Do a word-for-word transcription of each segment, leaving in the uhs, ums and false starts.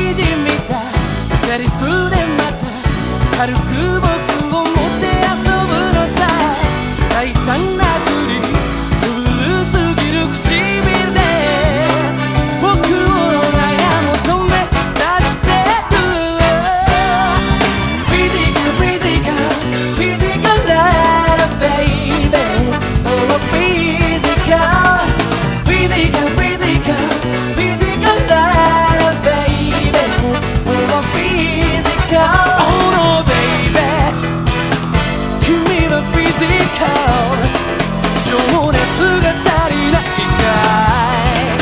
いじみたセリフでまた軽く僕をもてあそぶのさ。大胆なふり古すぎる唇で僕をあや求め出してる。フィジカルフィジカルフィジカルララベイベー。 Oh フィジカルフィジカルフィジカルフィジカルララベイベー。 Oh フィジカル Oh no baby 君はフィジカル情熱が足りないかい。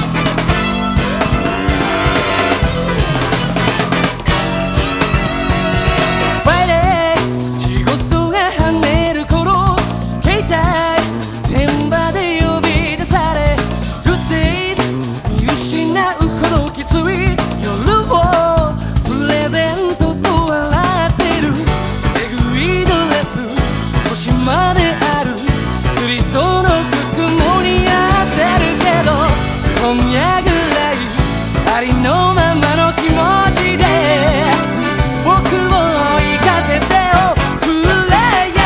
フライデー仕事が跳ねる頃携帯電話で呼び出され Good days 見失うほどきつい夜をプレゼントと笑ってる。えぐいドレス腰まであるスリットの服も似合ってるけど今夜ぐらいありのままの気持ちで僕を行かせておくれ。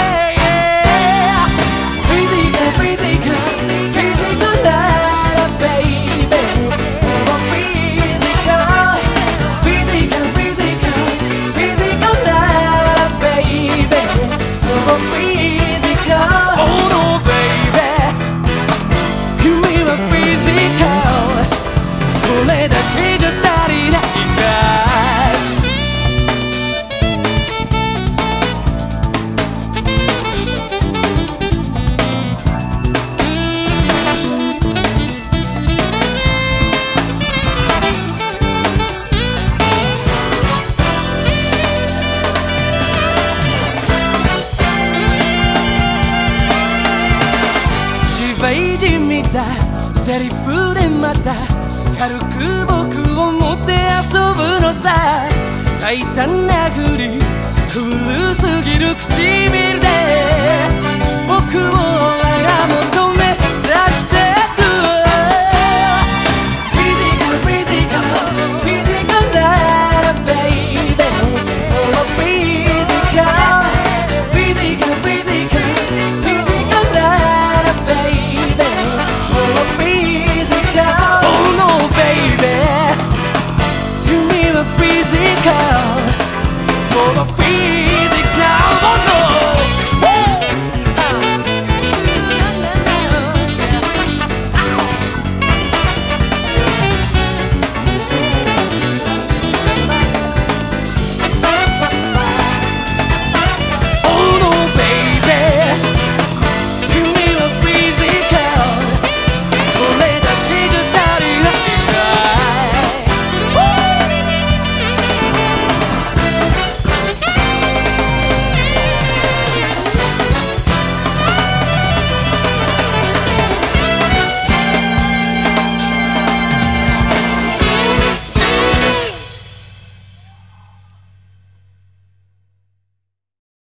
フィジカルフィジカルフィジカルララベイベー。 Oh フィジカルフィジカルフィジカルフィジカルララベイベー。 Oh フィジカル Oh no baby 君はフィジカルこれだけじゃ足りないかい。芝居じみたセリフでまた軽く僕をもてあそぶのさ。大胆なふり古すぎる唇で僕をあがもと